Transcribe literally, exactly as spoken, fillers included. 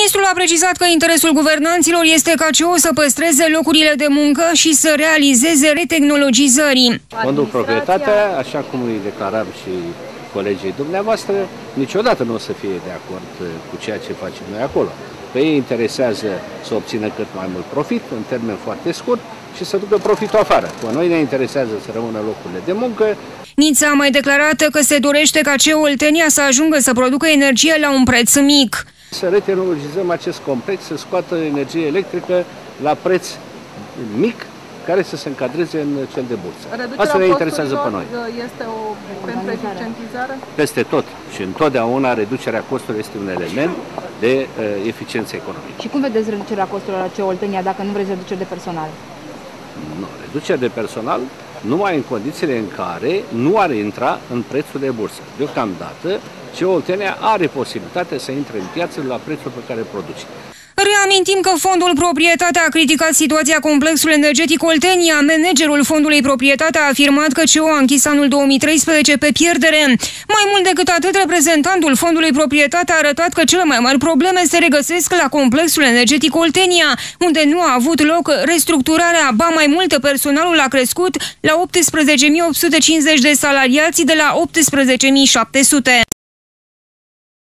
Ministrul a precizat că interesul guvernanților este ca C E O să păstreze locurile de muncă și să realizeze retehnologizării. Fondul Proprietatea, așa cum îi declaram și colegii dumneavoastră, niciodată nu o să fie de acord cu ceea ce facem noi acolo. Pe ei interesează să obțină cât mai mult profit, în termen foarte scurt, și să ducă profitul afară. Pe noi ne interesează să rămână locurile de muncă. Nița a mai declarat că se dorește ca C E O Oltenia să ajungă să producă energie la un preț mic. Să retehnologizăm acest complex, să scoată energie electrică la preț mic, care să se încadreze în cel de bursă. Reducerea Asta ne interesează pe noi. Este o pentru eficientizare? Peste tot și întotdeauna reducerea costurilor este un element de uh, eficiență economică. Și cum vedeți reducerea costurilor la C E O Oltenia dacă nu vreți reducere de personal? Nu, reducerea de personal numai în condițiile în care nu ar intra în prețul de bursă. Deocamdată, C E O Oltenia are posibilitatea să intre în piață la prețul pe care produce. Reamintim că Fondul Proprietatea a criticat situația complexului energetic Oltenia. Managerul Fondului Proprietatea a afirmat că C E O a închis anul două mii treisprezece pe pierdere. Mai mult decât atât, reprezentantul Fondului Proprietatea a arătat că cele mai mari probleme se regăsesc la complexul energetic Oltenia, unde nu a avut loc restructurarea, ba mai mult, personalul a crescut la optsprezece mii opt sute cincizeci de salariați de la optsprezece mii șapte sute.